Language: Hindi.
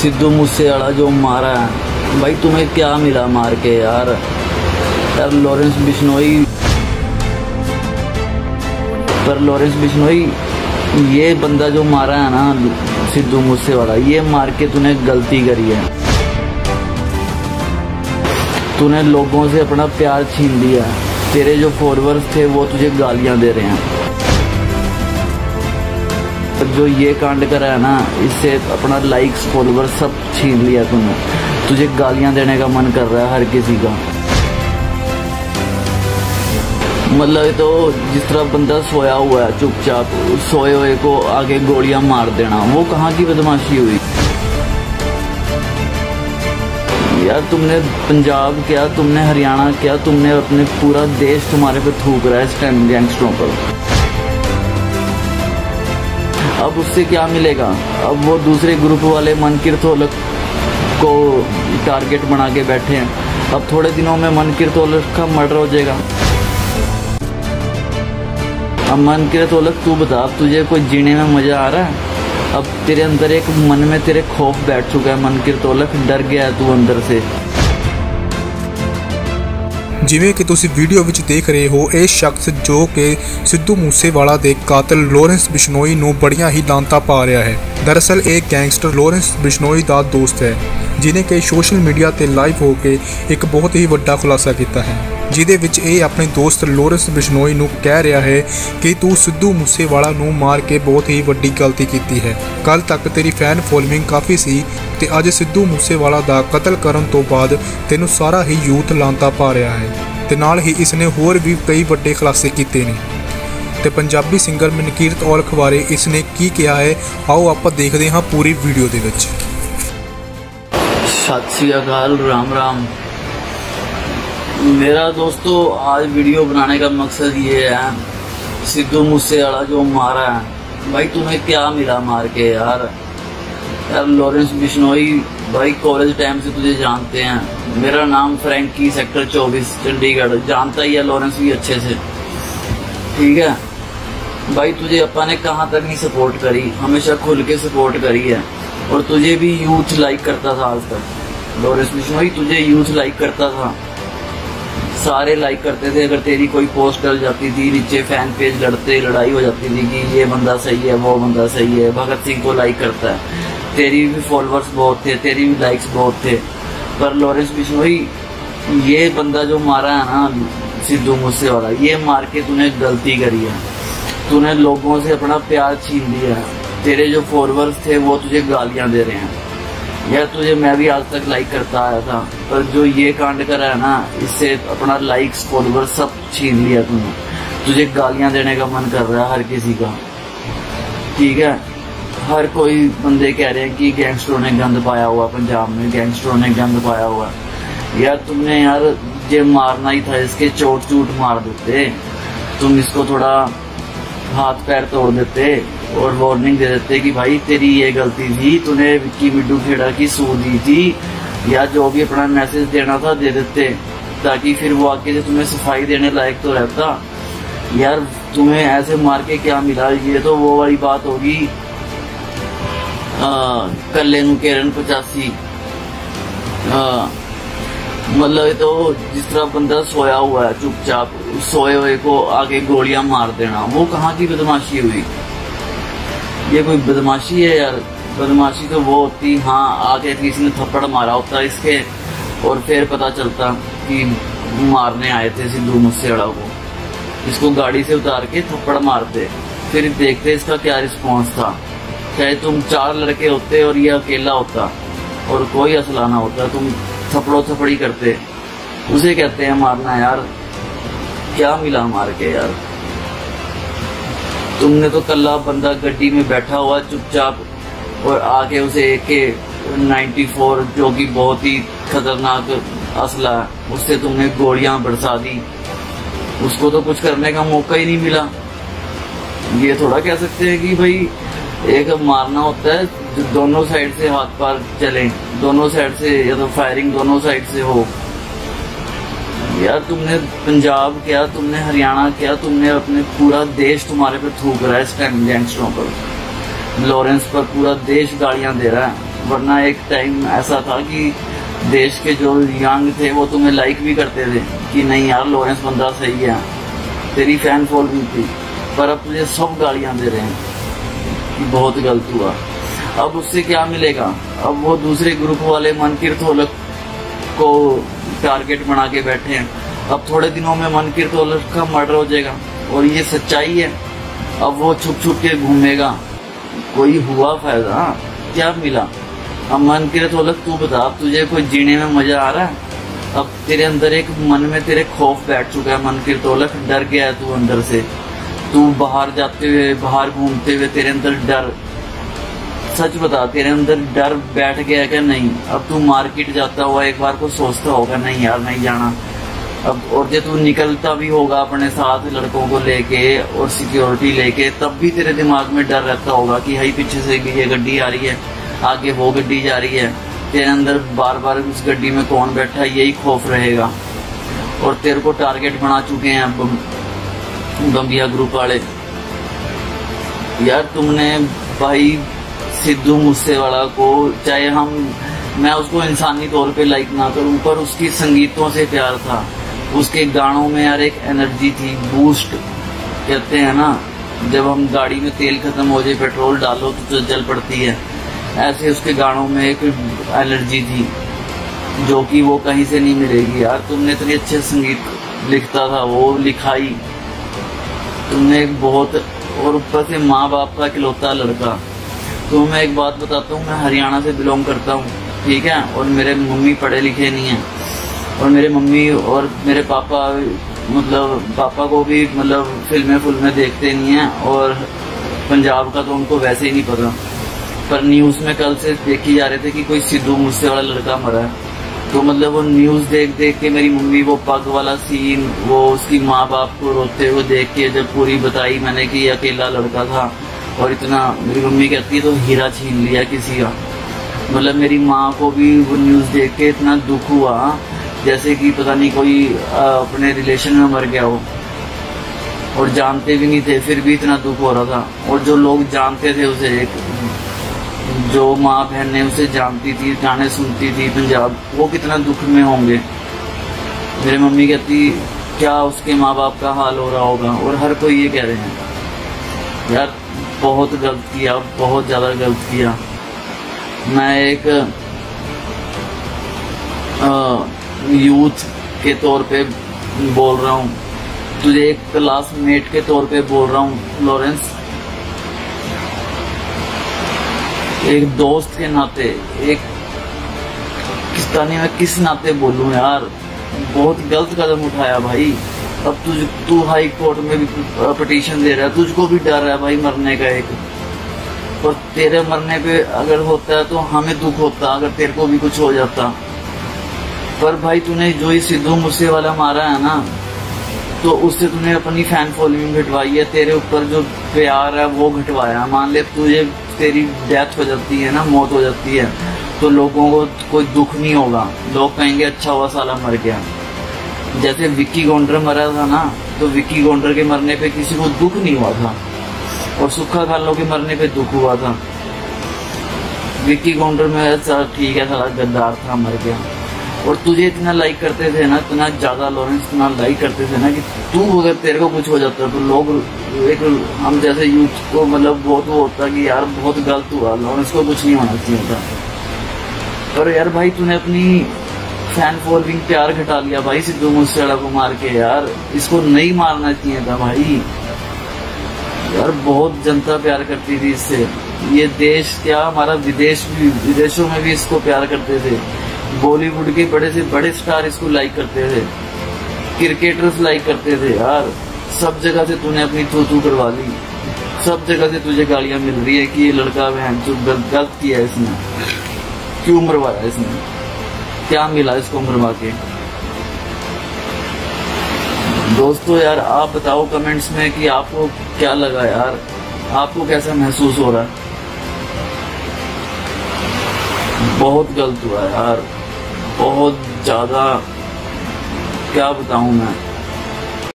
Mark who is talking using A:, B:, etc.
A: सिद्धू मूसेवाला जो मारा है, भाई तुम्हें क्या मिला मार के यार। लॉरेंस बिश्नोई ये बंदा जो मारा है ना सिद्धू मूसेवाला, ये मार के तूने गलती करी है। तूने लोगों से अपना प्यार छीन लिया। तेरे जो फॉलोअर्स थे वो तुझे गालियां दे रहे हैं। जो ये कांड करा है ना, इससे अपना लाइक्स फॉलोअर्स सब छीन लिया तूने। तुझे गालियां देने का मन कर रहा है हर किसी का। मतलब तो जिस तरह बंदा सोया हुआ है चुपचाप, सोए हुए को आगे गोलियां मार देना, वो कहाँ की बदमाशी हुई यार। तुमने पंजाब किया, तुमने हरियाणा किया, तुमने अपने पूरा देश तुम्हारे पे थूक रहा है इस टाइम गैंगस्टरों पर। अब उससे क्या मिलेगा? अब वो दूसरे ग्रुप वाले मनकीरतोलक को टारगेट बना के बैठे हैं। अब थोड़े दिनों में मनकीरतोलक का मर्डर हो जाएगा। अब मनकीरतोलक तू बता, तुझे कोई जीने में मजा आ रहा है? अब तेरे अंदर एक मन में तेरे खौफ बैठ चुका है। मनकीरतोलक डर गया है तू अंदर से।
B: जिवें कि तुसी वीडियो विच देख रहे हो, ਇਹ शख्स जो कि सिद्धू मूसेवाला ਦੇ ਕਾਤਲ ਲੋਰੈਂਸ ਬਿਸ਼ਨੋਈ ਨੂੰ ਬੜੀਆਂ ਹੀ ਲਾਂਤਾਂ ਪਾ ਰਿਹਾ ਹੈ। दरअसल एक गैंगस्टर ਲੋਰੈਂਸ ਬਿਸ਼ਨੋਈ ਦਾ ਦੋਸਤ ਹੈ, ਜਿਨੇ ਕਿ ਸੋਸ਼ਲ ਮੀਡੀਆ ਤੇ ਲਾਈਵ ਹੋ ਕੇ ਇੱਕ ਬਹੁਤ ਹੀ ਵੱਡਾ ਖੁਲਾਸਾ ਕੀਤਾ ਹੈ, ਜਿਹਦੇ ਵਿੱਚ ਇਹ ਆਪਣੇ ਦੋਸਤ ਲੋਰੈਂਸ ਬਿਸ਼ਨੋਈ ਨੂੰ ਕਹਿ ਰਿਹਾ ਹੈ ਕਿ ਤੂੰ ਸਿੱਧੂ ਮੂਸੇਵਾਲਾ ਨੂੰ ਮਾਰ ਕੇ ਬਹੁਤ ਹੀ ਵੱਡੀ ਗਲਤੀ ਕੀਤੀ ਹੈ। ਕੱਲ ਤੱਕ ਤੇਰੀ ਫੈਨ ਫੋਲੋਇੰਗ ਕਾਫੀ ਸੀ ਤੇ ਅੱਜ ਸਿੱਧੂ ਮੂਸੇਵਾਲਾ ਦਾ ਕਤਲ ਕਰਨ ਤੋਂ ਬਾਅਦ ਤੈਨੂੰ ਸਾਰਾ ਹੀ ਯੂਥ ਲਾਂਤਾ ਪਾ ਰਿਹਾ ਹੈ ਤੇ ਨਾਲ ਹੀ ਇਸਨੇ ਹੋਰ ਵੀ ਕਈ ਵੱਡੇ ਖੁਲਾਸੇ ਕੀਤੇ ਨੇ। ਤੇ ਪੰਜਾਬੀ ਸਿੰਗਰ ਮਨਕੀਰਤ ਬਾਰੇ ਇਸਨੇ ਕੀ ਕਿਹਾ ਹੈ, ਆਓ ਆਪਾਂ ਦੇਖਦੇ ਹਾਂ ਪੂਰੀ ਵੀਡੀਓ ਦੇ ਵਿੱਚ।
A: सत श्री अकाल, राम राम। मेरा दोस्तों आज वीडियो बनाने का मकसद ये है, सिद्धू मूसेवाला जो मारा है, भाई तुम्हें क्या मिला मार के यार। लॉरेंस बिश्नोई भाई कॉलेज टाइम से तुझे जानते हैं। मेरा नाम फ्रैंकी, सेक्टर 24 चंडीगढ़। जानता ही है लॉरेंस भी अच्छे से, ठीक है भाई। तुझे अपा ने कहाँ तक नहीं सपोर्ट करी, हमेशा खुल के सपोर्ट करी है। और तुझे भी यूथ लाइक करता था आज तक। लॉरेंस बिश्नोई तुझे यूथ लाइक करता था, सारे लाइक करते थे। अगर तेरी कोई पोस्ट डल जाती थी नीचे फैन पेज लड़ाई हो जाती थी कि ये बंदा सही है, वो बंदा सही है। भगत सिंह को लाइक करता है, तेरी भी फॉलोअर्स बहुत थे, तेरी भी लाइक्स बहुत थे। पर लॉरेंस बिश्नोई ये बंदा जो मारा है ना सिद्धू मूसेवाला, ये मार के तूने गलती करी है। तूने लोगों से अपना प्यार छीन लिया है। तेरे जो फॉलोअर्स थे वो तुझे गालियां दे रहे हैं यार। तुझे मैं भी आज तक लाइक करता आया था, पर जो ये कांड करा है ना, इससे अपना लाइक्स फॉलोअर्स सब छीन लिया तूने। तुझे गालियां देने का मन कर रहा है हर किसी का, ठीक है। हर कोई बंदे कह रहे हैं कि गैंगस्टरों ने गंद पाया हुआ, पंजाब में गैंगस्टरों ने गंद पाया हुआ। यार तुमने यार ये मारना ही था, इसके चोट चूट मार देते, तुम इसको थोड़ा हाथ पैर तोड़ देते और वार्निंग दे देते कि भाई तेरी ये गलती थी, तूने विक्की मिड्डू खेड़ा की सू दी थी, या जो भी अपना मैसेज देना था दे देते, ताकि फिर वो आके से तुम्हें सफाई देने लायक तो रहता। यार तुम्हें ऐसे मार के क्या मिला? ये तो वो वाली बात होगी, कल्ले नू केरन 85। मतलब तो जिस तरह बंदा सोया हुआ है चुपचाप, सोए हुए को आगे गोलियां मार देना, वो कहाँ की बदमाशी हुई? ये कोई बदमाशी है यार? बदमाशी तो वो होती, हाँ आगे किसी ने थप्पड़ मारा होता इसके और फिर पता चलता कि मारने आए थे सिद्धू मूसेवाला को। इसको गाड़ी से उतार के थप्पड़ मारते, फिर देखते इसका क्या रिस्पॉन्स था। चाहे तुम 4 लड़के होते और ये अकेला होता और कोई असला ना होता, तुम थप्पड़ो थप्पड़ी करते। उसे कहते हैं मारना यार। क्या मिला मार के यार? तुमने तो कल्ला बंदा गड्डी में बैठा हुआ चुपचाप और आके उसे AK-94 जो कि बहुत ही खतरनाक असला है, उससे तुमने गोलियां बरसा दी। उसको तो कुछ करने का मौका ही नहीं मिला। ये थोड़ा कह सकते हैं कि भाई एक मारना होता है, दोनों साइड से हाथ पार चले, दोनों साइड से, या तो फायरिंग दोनों साइड से हो। यार तुमने पंजाब किया, तुमने हरियाणा किया, तुमने अपने पूरा देश तुम्हारे पे थूक रहा है इस टाइम गैंगस्टरों पर। लॉरेंस पर पूरा देश गालियां दे रहा है। वरना एक टाइम ऐसा था कि देश के जो यंग थे वो तुम्हें लाइक भी करते थे कि नहीं यार लॉरेंस बंदा सही है, तेरी फैन फॉलोइंग थी। पर अब तुझे सब गालियां दे रहे हैं कि बहुत गलत हुआ। अब उससे क्या मिलेगा? अब वो दूसरे ग्रुप वाले मनकीर तोलक को टारगेट बना के बैठे हैं। अब थोड़े दिनों में मनकीर तोलक का मर्डर हो जाएगा और ये सच्चाई है। अब वो छुप छुप के घूमेगा, कोई हुआ फायदा? क्या मिला? अब मनकीर तोलक तू बता, अब तुझे कोई जीने में मजा आ रहा है? अब तेरे अंदर एक मन में तेरे खौफ बैठ चुका है मनकीर तोलक, डर गया है तू अंदर से। तू बाहर जाते हुए, बाहर घूमते हुए तेरे अंदर डर, सच बता तेरे अंदर डर बैठ गया है क्या? नहीं। अब तू मार्केट जाता हुआ एक बार को सोचता होगा नहीं यार नहीं जाना। अब और जब तू निकलता भी होगा अपने साथ लड़कों को लेके और सिक्योरिटी लेके, तब भी तेरे दिमाग में डर रहता होगा कि हाई पीछे से ये गड्डी आ रही है, आगे वो गड्डी जा रही है। तेरे अंदर बार बार उस गड्डी में कौन बैठा है यही खौफ रहेगा। और तेरे को टारगेट बना चुके हैं बम्बिया ग्रुप वाले। यार तुमने भाई सिद्धू मूसेवाला को, चाहे मैं उसको इंसानी तौर पे लाइक ना करूं, पर उसकी संगीतों से प्यार था। उसके गानों में यार एक एनर्जी थी, बूस्ट कहते हैं ना, जब हम गाड़ी में तेल खत्म हो जाए पेट्रोल डालो तो जल पड़ती है, ऐसे उसके गानों में एक एनर्जी थी जो कि वो कहीं से नहीं मिलेगी। यार तुमने इतने अच्छे संगीत लिखता था, वो लिखाई तुमने बहुत, और ऊपर से माँ बाप का इकलौता लड़का। तो मैं एक बात बताता हूँ, मैं हरियाणा से बिलोंग करता हूँ, ठीक है, और मेरे मम्मी पढ़े लिखे नहीं हैं, और मेरे मम्मी और मेरे पापा, मतलब पापा को भी मतलब फिल्में देखते नहीं हैं, और पंजाब का तो उनको वैसे ही नहीं पता। पर न्यूज़ में कल से देखी जा रहे थे कि कोई सिद्धू मूसेवाला लड़का मरा है, तो मतलब वो न्यूज़ देख के मेरी मम्मी वो पग वाला सीन, वो उसकी माँ बाप को रोते हुए देख के जब पूरी बताई मैंने कि अकेला लड़का था और इतना, मेरी मम्मी कहती है तो हीरा छीन लिया किसी का। मतलब मेरी माँ को भी वो न्यूज़ देख के इतना दुख हुआ जैसे कि पता नहीं कोई अपने रिलेशन में मर गया हो, और जानते भी नहीं थे फिर भी इतना दुख हो रहा था। और जो लोग जानते थे उसे, एक जो माँ बहन ने उसे जानती थी, गाने सुनती थी पंजाब, वो कितना दुख में होंगे। मेरी मम्मी कहती क्या उसके माँ बाप का हाल हो रहा होगा, और हर कोई ये कह रहे हैं। यार बहुत गलत किया, बहुत ज्यादा गलत किया। मैं एक यूथ के तौर पे बोल रहा हूँ, तुझे एक क्लासमेट के तौर पे बोल रहा हूँ लॉरेंस, एक दोस्त के नाते, एक किस्तानी में किस नाते बोलूं यार, बहुत गलत कदम उठाया भाई। अब तू हाई कोर्ट में भी पिटीशन दे रहा है, तुझको भी डर है भाई मरने का एक, और तेरे मरने पे अगर होता है तो हमें दुख होता अगर तेरे को भी कुछ हो जाता। पर भाई तूने जो ही सिद्धू मूसेवाला मारा है ना, तो उससे तूने अपनी फैन फॉलोइंग घटवाई है, तेरे ऊपर जो प्यार है वो घटवाया। मान ले तुझे तेरी डेथ हो जाती है ना, मौत हो जाती है, तो लोगों को कोई दुख नहीं होगा, लोग कहेंगे अच्छा हुआ साला मर गया। जैसे विक्की गौंडर मरा था ना, तो विक्की गौंडर के मरने पे किसी को दुख नहीं हुआ था, और सुक्खा खालो के मरने पे दुख हुआ था। विक्की गौंडर में ठीक है साला गद्दार था, मर गया। और तुझे इतना लाइक करते थे ना, इतना ज्यादा लॉरेंस इतना लाइक करते थे ना कि तू अगर तेरे को कुछ हो जाता तो लोग एक हम जैसे यूथ को मतलब बहुत वो होता कि यार बहुत गलत हुआ, लॉरेंस को कुछ नहीं होना चाहिए था। पर यार भाई तूने अपनी फैन फॉलोइंग प्यार घटा लिया भाई सिद्धू मूसेवाला को मार के। यार इसको नहीं मारना चाहिए था भाई, यार बहुत जनता प्यार करती थी इससे। ये देश क्या हमारा विदेशों में भी इसको प्यार करते थे। बॉलीवुड के बड़े से बड़े स्टार इसको लाइक करते थे, क्रिकेटर्स लाइक करते थे। यार सब जगह से तूने अपनी थू करवा ली, सब जगह से तुझे गालियां मिल रही है कि ये लड़का बहन जो गलत किया है, इसने क्यों मरवाया, इसने क्या मिला इसको मरवा के। दोस्तों यार आप बताओ कमेंट्स में कि आपको क्या लगा, यार आपको कैसा महसूस हो रहा है। बहुत गलत हुआ यार, बहुत ज्यादा, क्या बताऊं मैं।